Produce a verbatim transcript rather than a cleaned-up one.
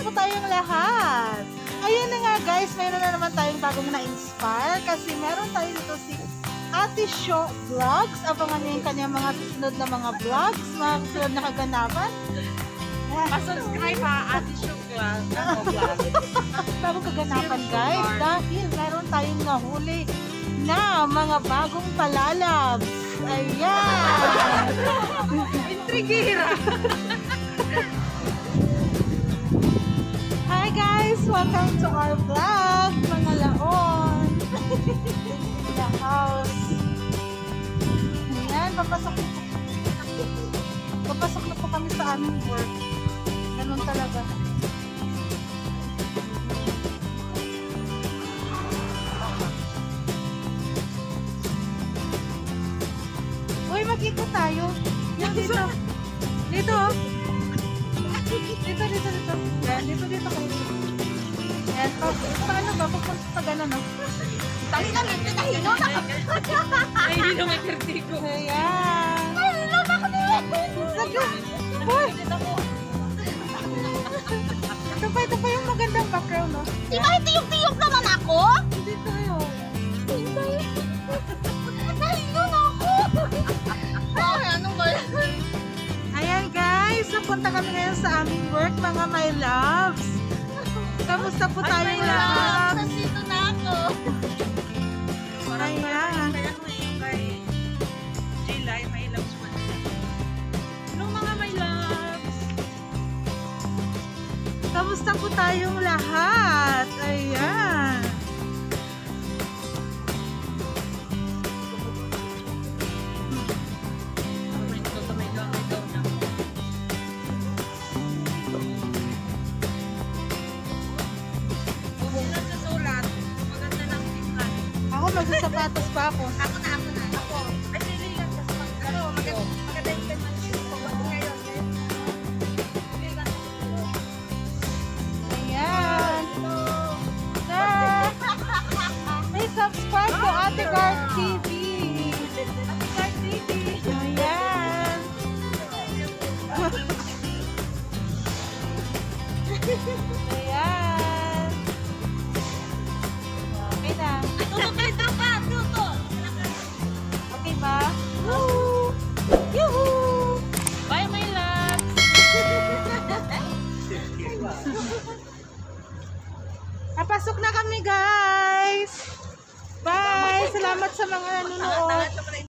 po tayong lahat. Ayun na nga guys, mayroon na naman tayong bagong na-inspire kasi meron tayo dito si Ate Sho Vlogs. Abangan niyo yung kanyang mga susunod na mga vlogs, mga susunod na kaganapan. Pa-subscribe ha, Ate Sho Vlogs. Bagong kaganapan guys, dahil meron tayong nahuli na mga bagong palalabs. Ayan! Intrigira! Hi guys! Welcome to our vlog, mga laon! In the house. Ayan, papasok na po. Papasok na po kami sa aming work. Ganun talaga. Uy, mag-ikot tayo. Yan, dito. Dito. Dito, dito, dito. Yan, dito, dito kayo. Yan, pa, paano ba? Pupunta sa gano'n, no? Dali na, hindi na hino na. Ay, hindi na may kertiko. Ayan. Ay, hino na ako din. Saga. Uy. Ito pa, ito pa yung magandang background, no? Di ba tiyok-tiyok naman ako? Hindi tayo. Hindi. Nahino na ako. Ay, anong ba yan? Ayan guys, napunta kami ngayon sa aming work, mga my loves. Kamusta po tayo lahat? Nandito na ako. Ayan. Kaya ano yung kay Jilay, my loves man. Hello mga my loves. Kamusta po tayong lahat? Ayan. Ako magsasapatos pa ako. Ako na, ako na. Ako. Ay, sili lang. Kasi mag, ano, maganda, maganda yung ganyan. Ngayon, sili lang. Ayan. Sir! May subscribe po Ate Guard T V. Ate Guard T V. Ayan. Ayan. Okay na. Tuto, tuto ka, tuto. Okay ba? Woo! Yuhuu! Bye, my loves. Napasok na kami guys. Bye! Salamat sa mga nanonood.